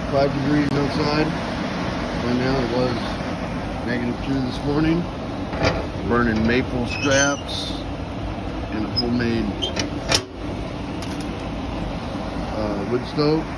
5 degrees outside. Right now it was -2 this morning. Burning maple scraps in a homemade wood stove.